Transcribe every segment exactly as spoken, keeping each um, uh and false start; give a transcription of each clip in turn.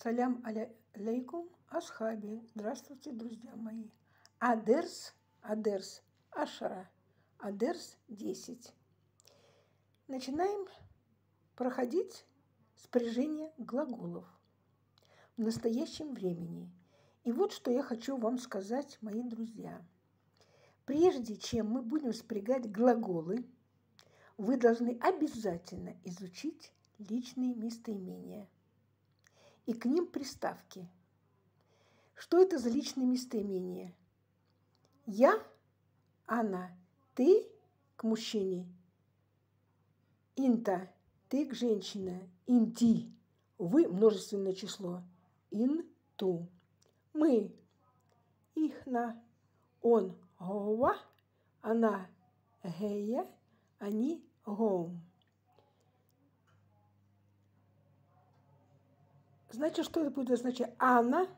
Салям алейкум, асхаби. Здравствуйте, друзья мои. Адерс, адерс, ашара. Адерс десять. Начинаем проходить спряжение глаголов в настоящем времени. И вот что я хочу вам сказать, мои друзья. Прежде чем мы будем спрягать глаголы, вы должны обязательно изучить личные местоимения и к ним приставки. Что это за личные местоимения? Я, она, ты к мужчине, инта, ты к женщине, инти, вы множественное число, инту, мы, ихна, он, гова, она, гея, они, гом. Значит, что это будет означать? Ана,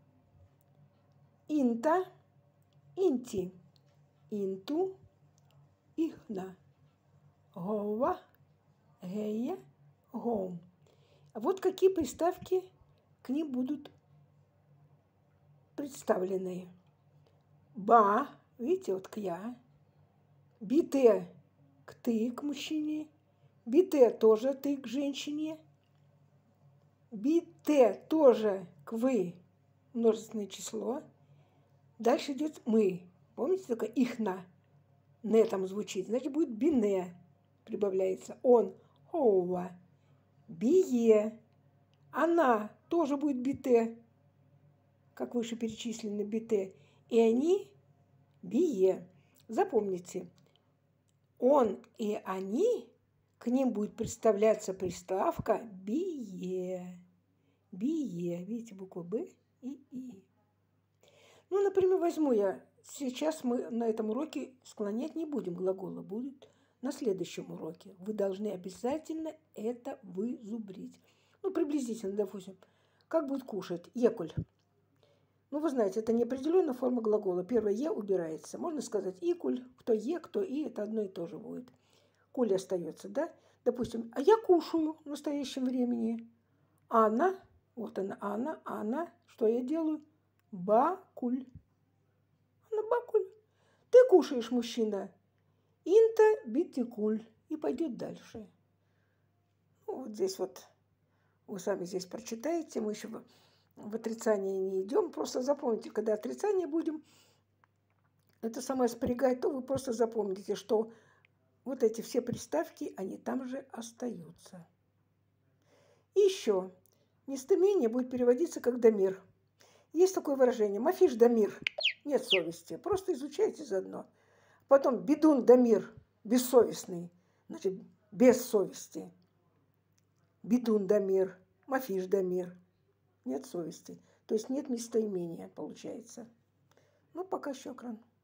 инта, инти, инту, ихна, гова, гея, гом. Вот какие приставки к ним будут представлены. Ба, видите, вот к я. Бите к ты, к мужчине. Бите тоже ты к женщине. Бите тоже к вы, множественное число. Дальше идет мы. Помните, такое ихна? Не там звучит. Значит, будет бине. Прибавляется. Он, хоува. Бие. Она тоже будет бите. Как выше перечислено бите. И они бие. Запомните. Он и они, к ним будет представляться приставка бие. Бие. Видите, буквы Б и И. Ну, например, возьму я. Сейчас мы на этом уроке склонять не будем глаголы. Будут на следующем уроке. Вы должны обязательно это вызубрить. Ну, приблизительно, допустим. Как будет кушать? Екуль. Ну, вы знаете, это неопределенная форма глагола. Первое «е» убирается. Можно сказать «икуль». Кто «е», кто «и», это одно и то же будет. Куль остается, да? Допустим, а я кушаю в настоящем времени. Она, вот она, она, она. Что я делаю? Бакуль. Она бакуль. Ты кушаешь, мужчина. Инта битикуль. И пойдет дальше. Ну, вот здесь вот вы сами здесь прочитаете. Мы еще в отрицание не идем. Просто запомните, когда отрицание будем, это самое спрягать, то вы просто запомните, что вот эти все приставки, они там же остаются. И еще. Местоимение будет переводиться как дамир. Есть такое выражение. Мафиш дамир. Нет совести. Просто изучайте заодно. Потом бедун дамир. Бессовестный. Значит, без совести. Бедун дамир. Мафиш дамир. Нет совести. То есть нет местоимения, получается. Ну, пока щекран.